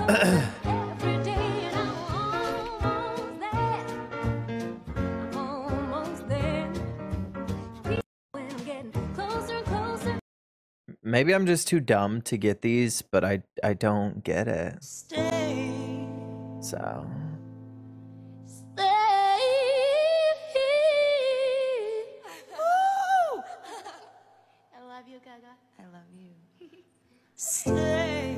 Maybe I'm just too dumb to get these, but I don't get it. Stay. So. Stay. I love you, Gaga. I love you. Stay.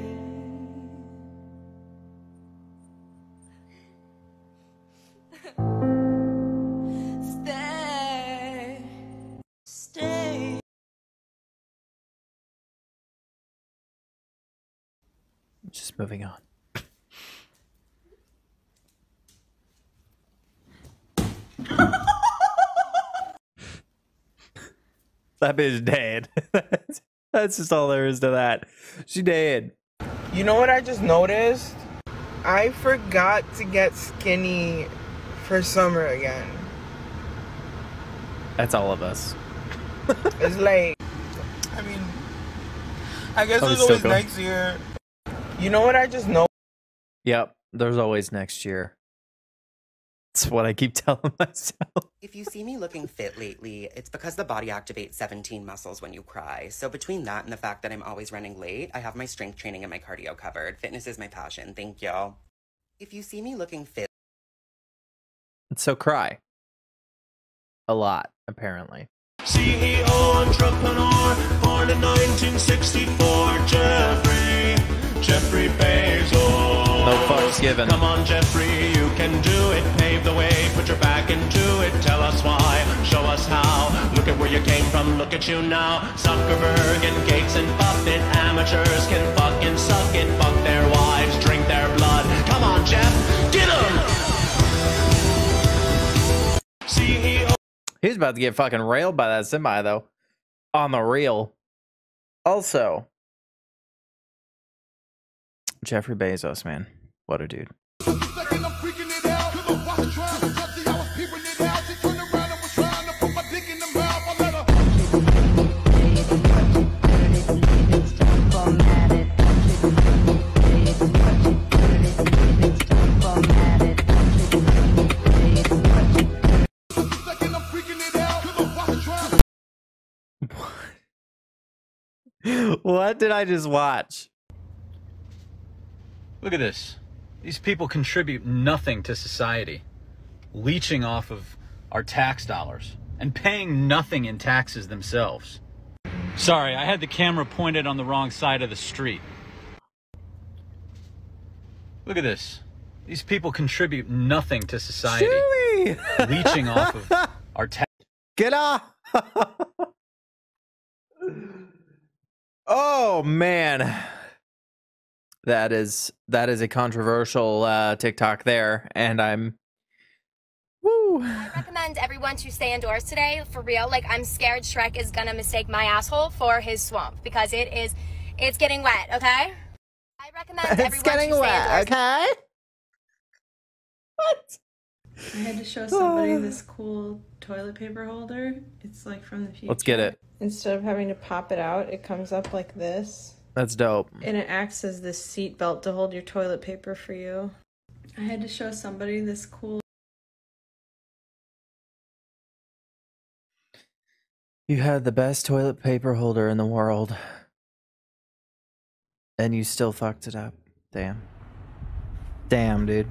Stay. Stay. Just moving on. That bitch dead. That's just all there is to that. She dead. You know what I just noticed? I forgot to get skinny for summer again. That's all of us. It's like, I mean, I guess there's always next year. You know what I just know? Yep, there's always next year. That's what I keep telling myself. If you see me looking fit lately, it's because the body activates 17 muscles when you cry. So between that and the fact that I'm always running late, I have my strength training and my cardio covered. Fitness is my passion. Thank you. If you see me looking fit... So cry. A lot, apparently. CEO, entrepreneur, born in 1964, Jeffrey Bezos. No fucks given. Come on, Jeffrey, you can do it. Pave the way, put your back into it. Tell us why, show us how. Look at where you came from, look at you now. Zuckerberg and Gates and Buffett, amateurs can fucking suck it. Fuck their wives, drink their blood. Come on, Jeff, get 'em! CEO. He's about to get fucking railed by that semi, though. On the real. Also, Jeffrey Bezos, man. What a dude. What did I just watch? Look at this. These people contribute nothing to society, leeching off of our tax dollars and paying nothing in taxes themselves. Sorry, I had the camera pointed on the wrong side of the street. Look at this. These people contribute nothing to society, leeching off of our tax. Get off! Oh man, that is a controversial TikTok there, and I'm. Woo. I recommend everyone to stay indoors today, for real. Like, I'm scared Shrek is gonna mistake my asshole for his swamp because it's getting wet. Okay. I recommend everyone It's getting to stay wet. indoors. Okay. What? I had to show somebody this cool toilet paper holder. It's like from the future. Let's get it. Instead of having to pop it out, it comes up like this. That's dope. And it acts as this seat belt to hold your toilet paper for you. I had to show somebody this cool... You had the best toilet paper holder in the world. And you still fucked it up. Damn. Damn, dude.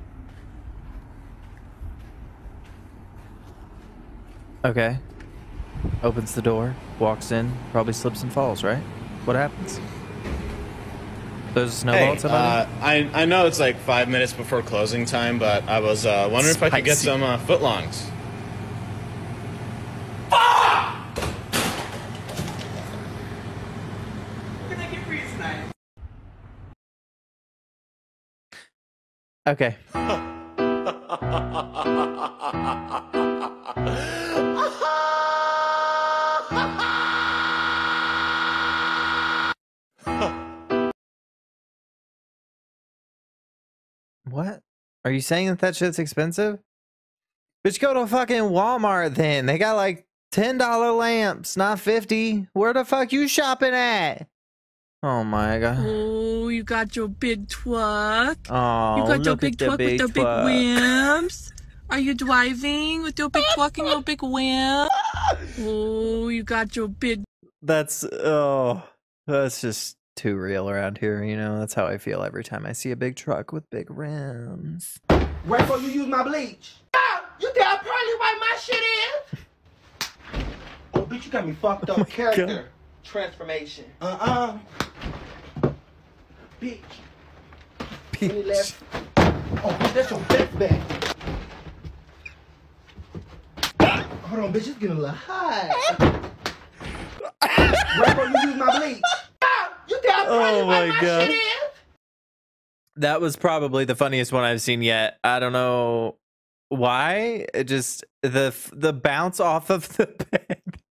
Okay. Opens the door, walks in, probably slips and falls, right? What happens? There's a snowball at somebody? I know it's like 5 minutes before closing time, but I was wondering if I could get some footlongs. Okay. What? Are you saying that that shit's expensive? Bitch, go to fucking Walmart then. They got like $10 lamps, not 50. Where the fuck you shopping at? Oh my god. Oh, you got your big truck. Oh, you got your look big at the truck big with the big truck. rims. Are you driving with your big truck and your big wheel? Oh, you got your big. That's just too real around here, you know? That's how I feel every time I see a big truck with big rims. Right before you use my bleach. You think I probably wipe my shit in? Oh, bitch, you got me fucked up. Character God. transformation. Bitch. Any left? Oh, bitch, that's your best bet. Hold on, bitch, it's getting a little hot. Right before you use my bleach. You think I probably wipe my shit in? That was probably the funniest one I've seen yet. I don't know why. It just the bounce off of the bed.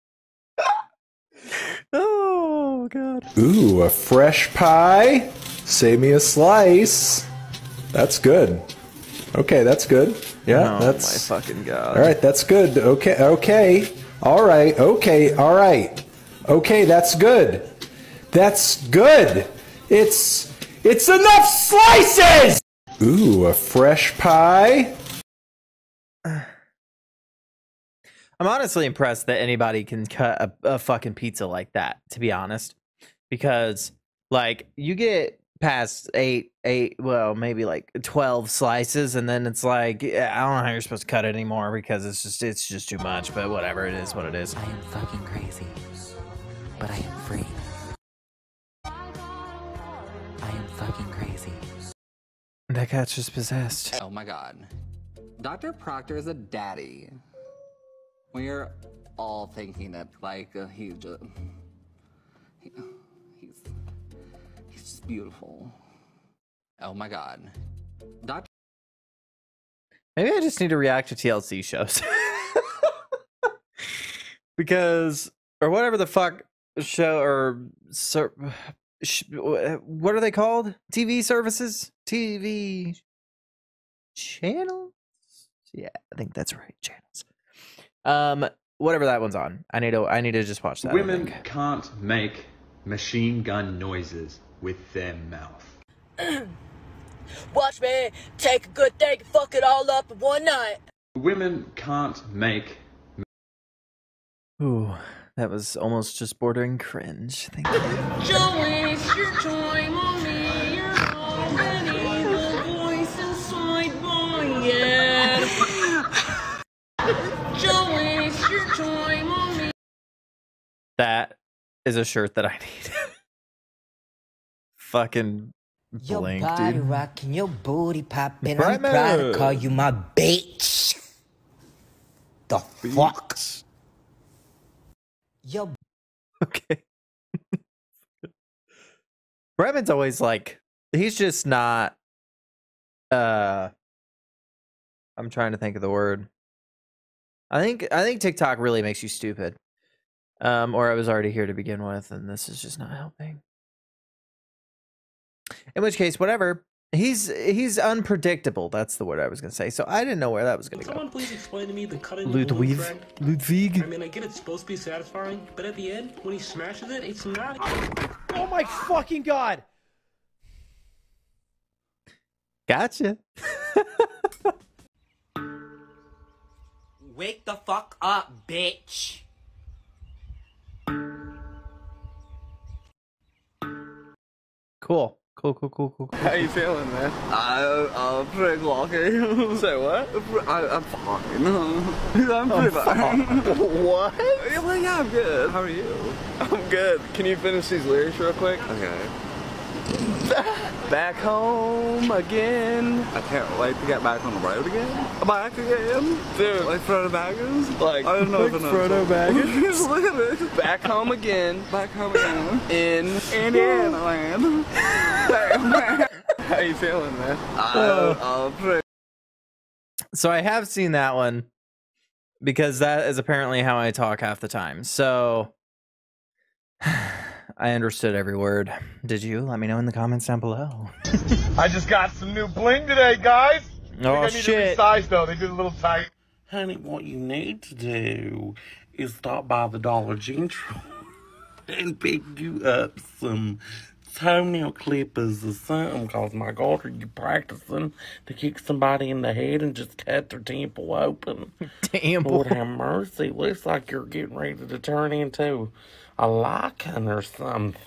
Oh god. Ooh, a fresh pie. Save me a slice. That's good. Okay, that's good. Yeah, oh, that's my fucking god. All right, that's good. Okay, okay. All right. Okay, all right. Okay, that's good. That's good. It's enough slices. Ooh, a fresh pie. I'm honestly impressed that anybody can cut a fucking pizza like that, to be honest. Because, like, you get past eight, well, maybe like 12 slices, and then it's like, I don't know how you're supposed to cut it anymore because it's just too much, but whatever, it is what it is. I am fucking crazy, but I am free. I am fucking crazy. That cat's just possessed. Oh my god. Dr. Proctor is a daddy. We're all thinking that, like, he's just beautiful. Oh my god. Dr. Maybe I just need to react to TLC shows. Because, or whatever the fuck show, or what are they called? TV services? TV channels? Yeah, I think that's right. Channels. Whatever that one's on. I need to just watch that. Women can't make machine gun noises with their mouth. Watch me take a good thing and fuck it all up in one night. Women can't make. Ooh, that was almost just bordering cringe. Thank you. Don't waste your time on me. You're already the voice inside my head. Don't waste your time on me. That is a shirt that I need. Fucking Your blink, body dude. rocking, your booty popping. Right, I'm proud to man. call you my bitch. The fuck? Yo. Okay. Bremen's always like, he's just not, I'm trying to think of the word. I think TikTok really makes you stupid. Or I was already here to begin with, and this is just not helping. In which case, whatever. He's unpredictable. That's the word I was gonna say. So I didn't know where that was gonna go. Someone please explain to me the cutting Ludwig. Ludwig. I mean, I get it's supposed to be satisfying, but at the end, when he smashes it, it's not. Oh my fucking god! Gotcha. Wake the fuck up, bitch. Cool. How you feeling, man? I'm pretty lucky. Say what? I'm fine. I'm pretty fine. What? Yeah, I'm good. How are you? I'm good. Can you finish these lyrics real quick? Okay. Back home again. I can't wait to get back on the road again. Back again. Dude, like Frodo Baggins? Like, I don't know if I know. Frodo Baggins? Back home again. Back home again. In Indiana land. How you feeling, man? I'm pretty. So I have seen that one because that is apparently how I talk half the time. So I understood every word. Did you? Let me know in the comments down below. I just got some new bling today, guys. Oh, I think I need shit. to resize though. They did a little tight. Honey, what you need to do is stop by the Dollar General and pick you up some toenail clippers or something, cause my God, are you practicing to kick somebody in the head and just cut their temple open? Temple. Lord have mercy. Looks like you're getting ready to turn into a lichen or something.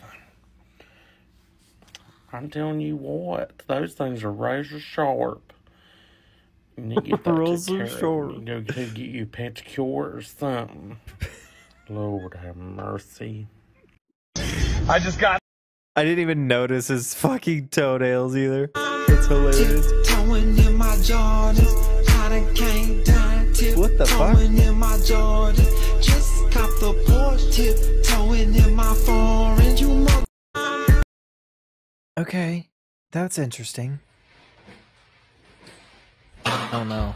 I'm telling you what, those things are razor sharp. You need to get that Razor taken care of. sharp. You know, go get you a pedicure or something. Lord have mercy. I just got. I didn't even notice his fucking toenails either. That's hilarious. Towing in my Jordans, I done came down tip. What the fuck? Towing in my Jordans, just cop the porch tip. Towing in my foreign, you mother. Okay, that's interesting. Oh no.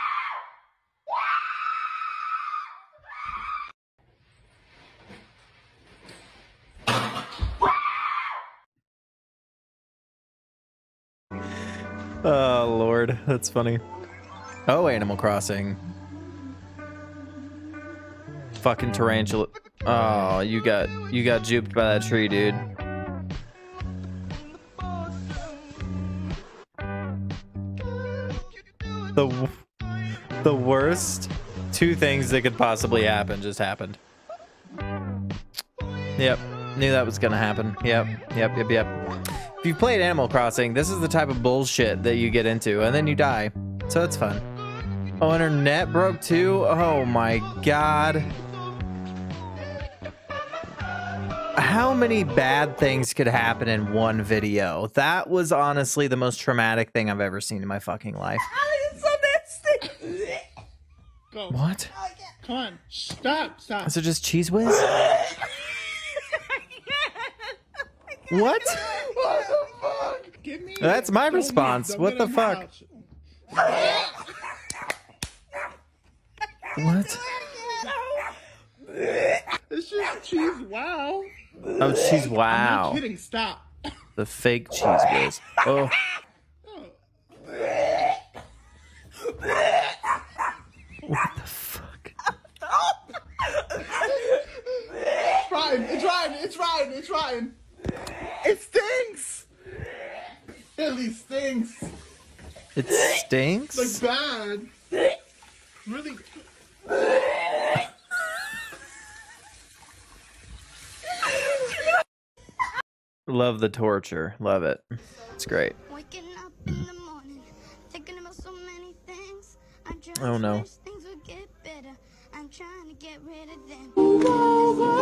Oh Lord, that's funny. Oh, Animal Crossing. Fucking tarantula. Oh, you got juped by that tree, dude. The worst two things that could possibly happen just happened. Yep, knew that was gonna happen. Yep. If you've played Animal Crossing, this is the type of bullshit that you get into, and then you die. So it's fun. Oh, and her net broke too? Oh my God. How many bad things could happen in one video? That was honestly the most traumatic thing I've ever seen in my fucking life. It's so nasty. Go. What? Come on. Stop. Is it just Cheese Whiz? What? What the fuck? Give me That's my response. What the fuck? What? It's just cheese. Wow. Oh, cheese. I'm Wow. not kidding. Stop. The fake Cheese Whiz. Oh. What the fuck? It's Ryan. It stinks. Really stinks. It stinks? Like bad. Really. Love the torture. Love it. It's great. Waking up in the morning, thinking about so many things. I'm trying Oh no. things will get better. I'm trying to get rid of them.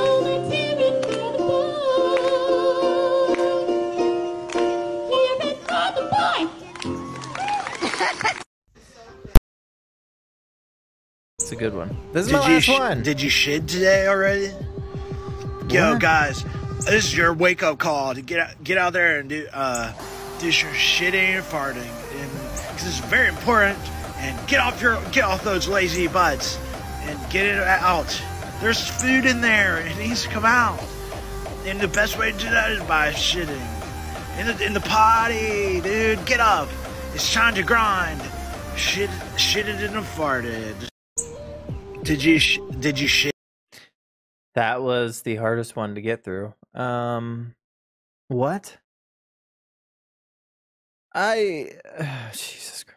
It's a good one. This is my last one. Did you shit today already? Yo, guys, this is your wake-up call to get out there and do some shitting and farting, and because it's very important. And get off those lazy butts and get it out. There's food in there. It needs to come out. And the best way to do that is by shitting in the potty, dude. Get up. It's time to grind. Shitted and farted. Did you shit? That was the hardest one to get through. What? Jesus Christ.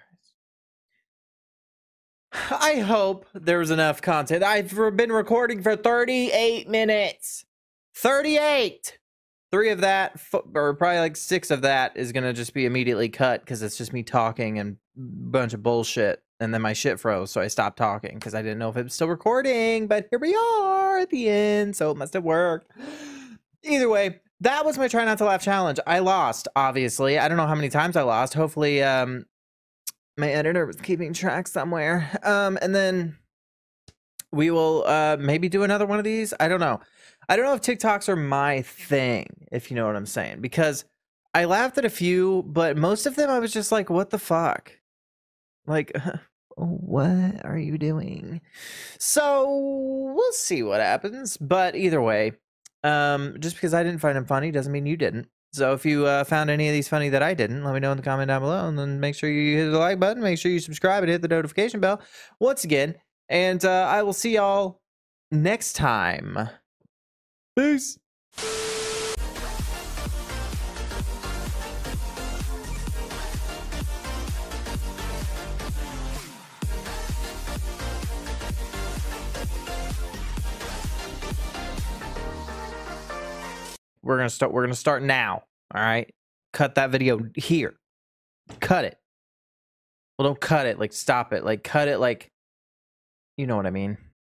I hope there's enough content. I've been recording for 38 minutes. 38! 3 of that, or probably like 6 of that, is going to just be immediately cut because it's just me talking and a bunch of bullshit. And then my shit froze, so I stopped talking because I didn't know if it was still recording. But here we are at the end, so it must have worked. Either way, that was my Try Not to Laugh challenge. I lost, obviously. I don't know how many times I lost. Hopefully, my editor was keeping track somewhere. And then we will maybe do another one of these. I don't know. I don't know if TikToks are my thing, if you know what I'm saying. Because I laughed at a few, but most of them I was just like, what the fuck? Like, what are you doing? So we'll see what happens. But either way, just because I didn't find them funny doesn't mean you didn't. So if you found any of these funny that I didn't, let me know in the comment down below. And then make sure you hit the like button. Make sure you subscribe and hit the notification bell once again. And I will see y'all next time. Peace. We're gonna start now. All right. Cut that video here. Cut it. Well, don't cut it. Like, stop it. Like, cut it. Like, you know what I mean.